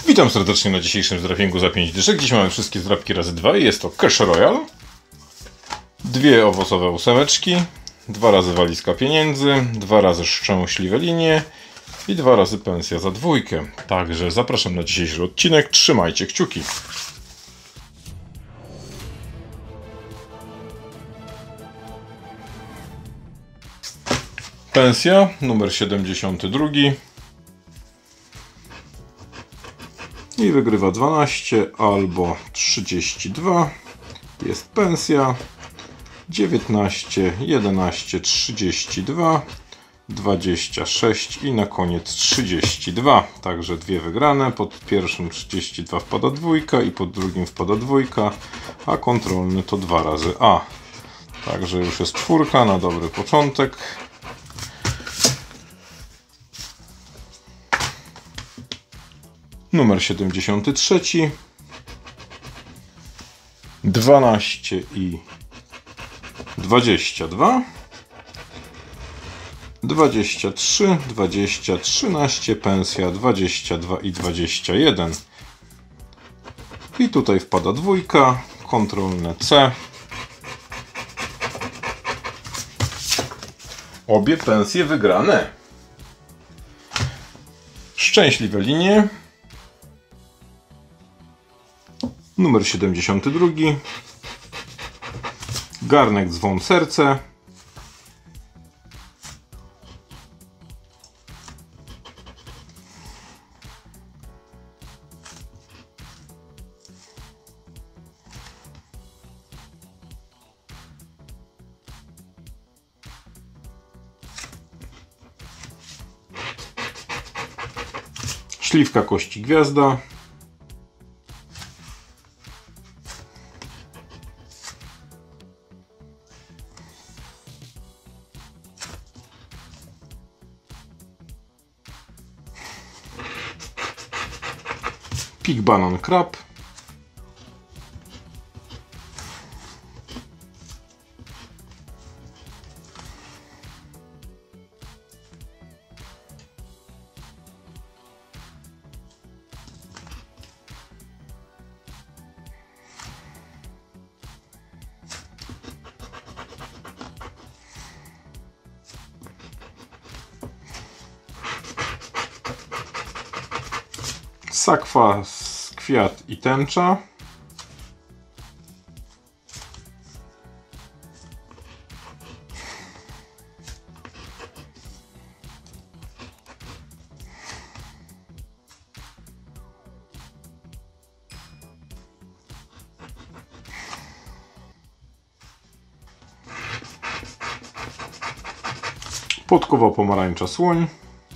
Witam serdecznie na dzisiejszym zdrapingu za 5 dyszek. Dziś mamy wszystkie zdrapki razy 2 i jest to Cash Royal. 2 owocowe ósemeczki, 2 razy walizka pieniędzy, 2 razy szczęśliwe linie i 2 razy pensja za dwójkę. Także zapraszam na dzisiejszy odcinek. Trzymajcie kciuki. Pensja numer 72. I wygrywa 12 albo 32. Jest pensja 19, 11, 32, 26 i na koniec 32. Także dwie wygrane. Pod pierwszym 32 wpada dwójka i pod drugim wpada dwójka, a kontrolny to 2 razy A. Także już jest czwórka na dobry początek. Numer 73, 12 i 22, 23, 20, 13, pensja 22 i 21. I tutaj wpada dwójka, kontrolne C. Obie pensje wygrane. Szczęśliwe linie. Numer 72. Garnek, dzwon, serce. Śliwka, kości, gwiazda. Pik, banan, krab. Sakwa, kwiat i tęcza. Podkowa, pomarańcza, słoń.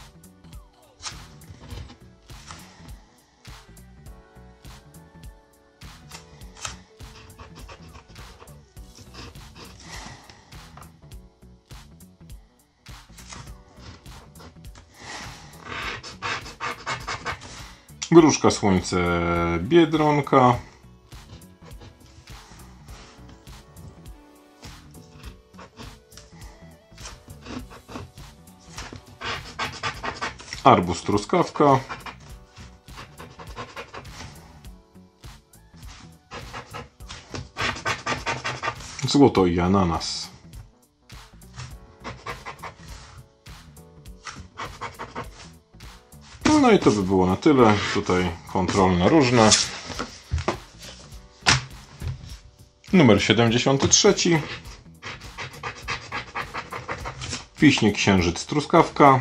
Gruszka, słońce, biedronka. Arbuz, truskawka. Złoto i ananas. No i to by było na tyle. Tutaj kontrolne różne. Numer 73. Wiśnie, księżyc, truskawka.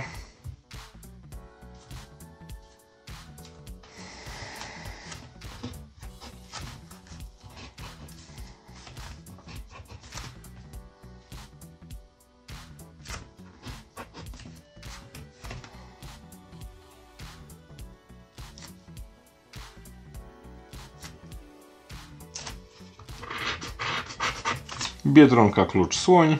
Biedronka, klucz, słoń.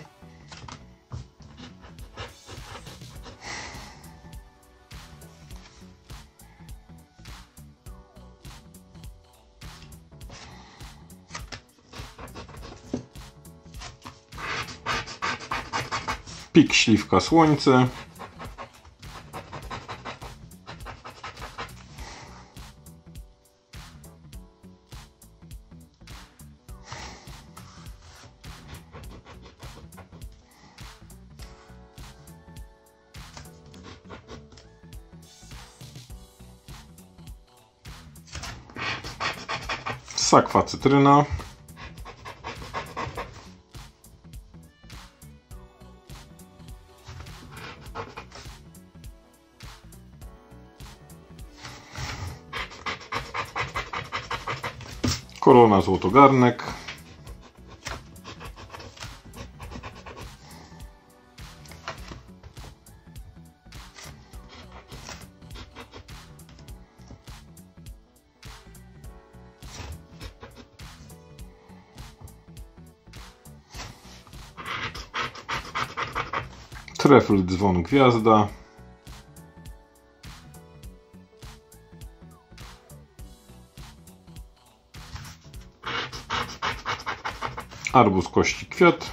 Pik, śliwka, słońce. sakwa cytryna, korona złotogarnek, trefl dzwon gwiazda, arbuz kości kwiat,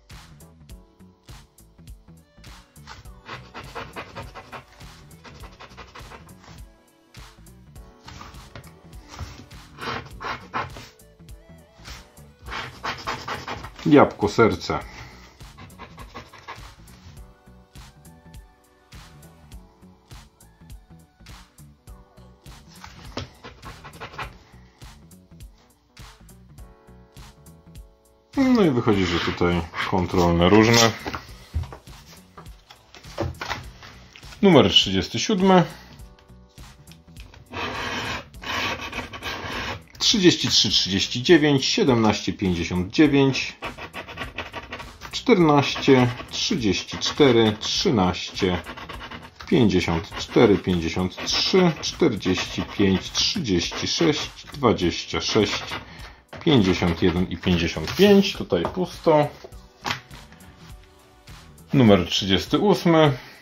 jabłko serce, no i wychodzi, że tutaj kontrolne różne. Numer 37, 33, 39, 17, 59, 14, 34, 13, 54, 53, 45, 36, 26, 51 i 55. Tutaj pusto. Numer 38,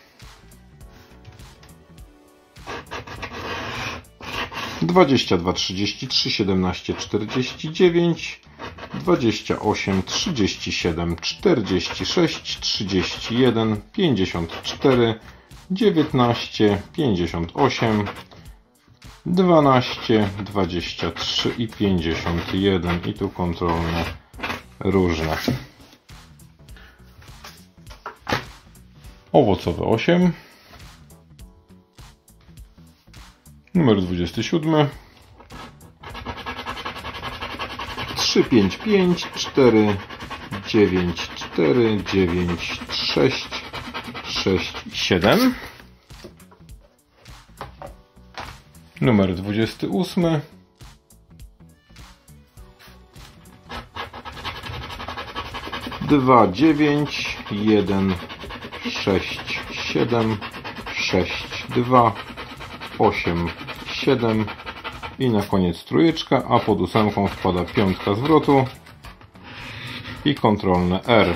22, 33, 17, 49, 28, 37, 46, 31, 54, 19, 58, 12, 23 i 51. I tu kontrolne różne. Owocowe 8. Numer 27. 3, 5, 5, 4, 9, 4, 9, 6, 6 i 7. Numer 28. 2, 9, 1, 6, 7, 6, 2, 8, 7 i na koniec trójeczka, a pod ósemką wpada piątka zwrotu i kontrolne R.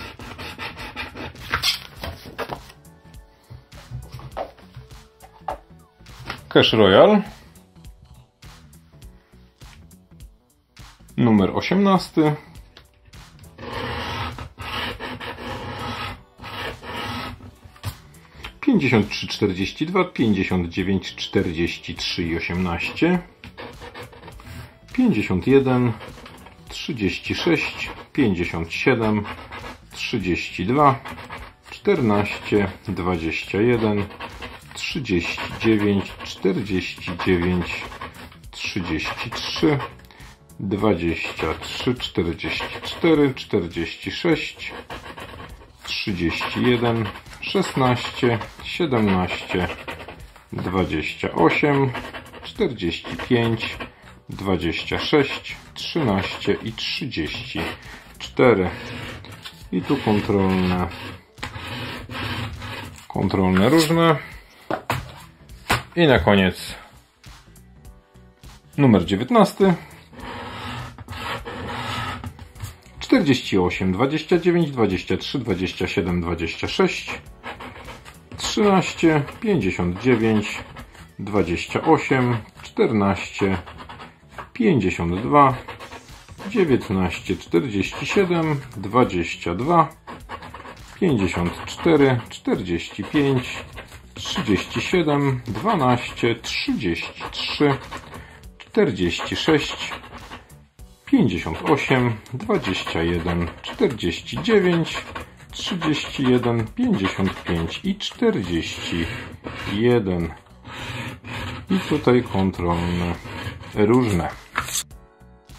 Cash Royal. Numer 18. 53, 42, 59, 43 i 18. 51, 36, 57, 32, 14, 21, 39, 49, 33, 23, 44, 46, 31, 16, 17, 28, 45, 26, 13 i 34. I tu kontrolne różne. I na koniec numer 19. 48, 29, 23, 27, 26, 13, 59, 28, 14, 52, 19, 47, 22, 54, 45, 37, 12, 33, 46, 58, 21, 49, 31, 55 i 41. I tutaj kontrolne różne.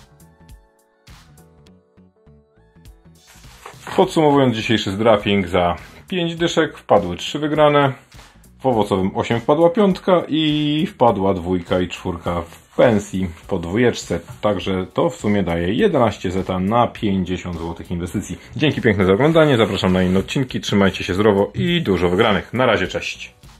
Podsumowując dzisiejszy zdraping, za 5 dyszek wpadły 3 wygrane, w owocowym 8 wpadła 5 i wpadła 2 i 4 w pensji po dwójeczce. Także to w sumie daje 11 zeta na 50 zł inwestycji. Dzięki piękne za oglądanie, zapraszam na inne odcinki, trzymajcie się zdrowo i dużo wygranych. Na razie, cześć!